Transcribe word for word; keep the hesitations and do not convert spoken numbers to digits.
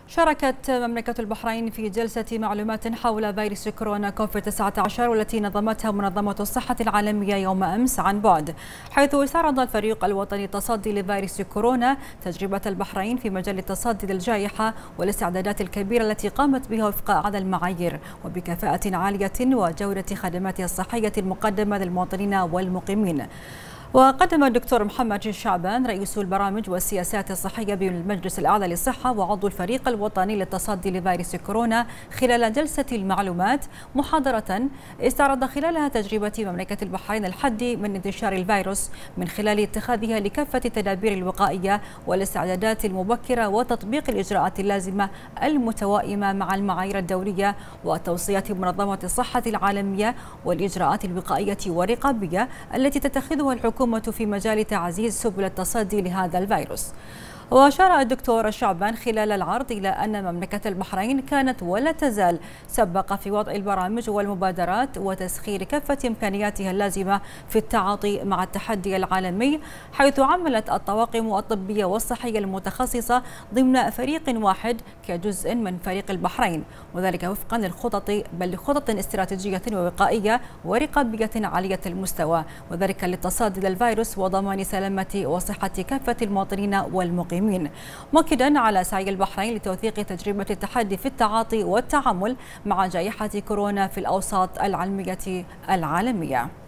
شاركت مملكة البحرين في جلسة معلومات حول فيروس كورونا كوفيد تسعة عشر والتي نظمتها منظمة الصحة العالمية يوم أمس عن بعد، حيث استعرض الفريق الوطني التصدي لفيروس كورونا تجربة البحرين في مجال التصدي للجائحة والاستعدادات الكبيرة التي قامت بها وفق أعلى المعايير وبكفاءة عالية وجودة خدماتها الصحية المقدمة للمواطنين والمقيمين. وقدم الدكتور محمد شعبان رئيس البرامج والسياسات الصحية بالمجلس الأعلى للصحة وعضو الفريق الوطني للتصدي لفيروس كورونا خلال جلسة المعلومات محاضرة استعرض خلالها تجربة مملكة البحرين الحد من انتشار الفيروس من خلال اتخاذها لكافة التدابير الوقائية والاستعدادات المبكرة وتطبيق الإجراءات اللازمة المتوائمة مع المعايير الدولية وتوصيات منظمة الصحة العالمية والإجراءات الوقائية والرقابية التي تتخذها الحكومة في مجال تعزيز سبل التصدي لهذا الفيروس. وأشار الدكتور شعبان خلال العرض إلى أن مملكة البحرين كانت ولا تزال سباقة في وضع البرامج والمبادرات وتسخير كافة إمكانياتها اللازمة في التعاطي مع التحدي العالمي، حيث عملت الطواقم الطبية والصحية المتخصصة ضمن فريق واحد كجزء من فريق البحرين، وذلك وفقا للخطط بل لخطط استراتيجية ووقائية ورقابية عالية المستوى، وذلك للتصدي للفيروس وضمان سلامة وصحة كافة المواطنين والمقيمين، مؤكدا على سعي البحرين لتوثيق تجربة التحدي في التعاطي والتعامل مع جائحة كورونا في الأوساط العلمية العالمية.